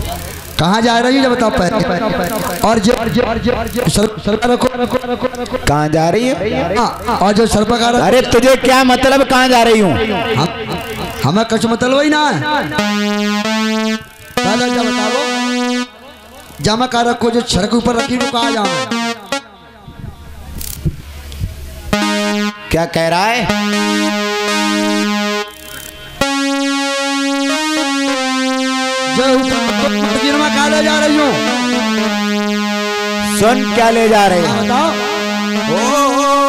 कहाँ जा रही है बताओ पहले। और जो सर रखो कहाँ जा रही है? और जो सर पका रखो। अरे तुझे क्या मतलब कहाँ जा रही हूँ? हमें कुछ मतलब ही ना है। पहले क्या बता लो, जामा का रखो जो सर के ऊपर रखी वो कहाँ जाऊँ? क्या कह रहा है? जो मटकी में कहाँ ले जा रही हूँ? सुन क्या ले जा रहे हैं? बताओ।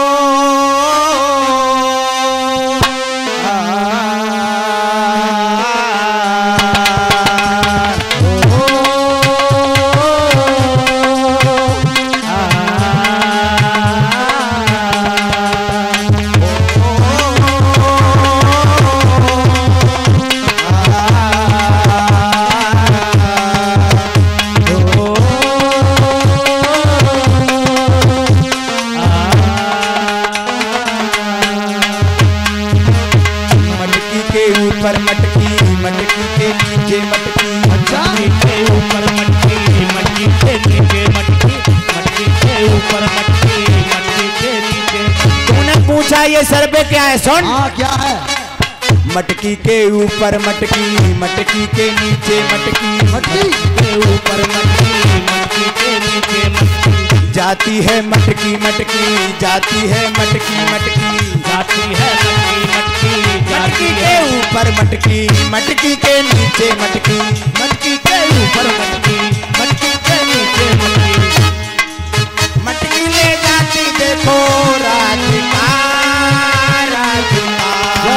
ऊपर मटकी, मटकी के नीचे मटकी। अच्छा मटकी के ऊपर मटकी, मटकी के नीचे मटकी। मटकी के ऊपर मटकी, मटकी के नीचे। तूने पूछा ये सर पे क्या है? सुन। हाँ क्या है? मटकी के ऊपर मटकी, मटकी के नीचे मटकी। मटकी के ऊपर मटकी, मटकी के नीचे मटकी। जाती है मटकी मटकी, जाती है मटकी मटकी। जाती है मटकी मटकी, मटकी के ऊपर मटकी, मटकी के नीचे मटकी। मटकी के ऊपर मटकी, मटकी के नीचे मटकी। मटकी ले जाती देखो राधिका, राधिका।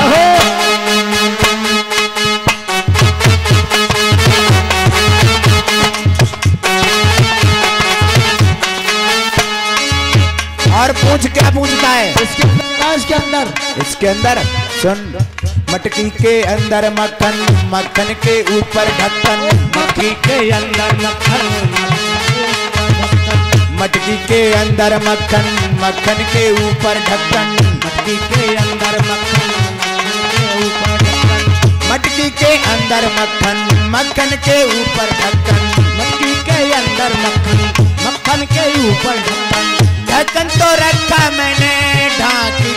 और पूछ क्या पूछता है? इसके अंदर सुन। मटकी के अंदर मक्खन, मक्खन के ऊपर ढक्कन। मटकी के अंदर मक्खन, मटकी के अंदर मक्खन, मक्खन के ऊपर ढक्कन। मटकी के अंदर मक्खन के ऊपर ढक्कन। मटकी के अंदर मक्खन, मक्खन के ऊपर ढक्कन। मटकी के अंदर मक्खन, मक्खन के ऊपर ढक्कन। ढक्कन तो रखा मैंने ढांक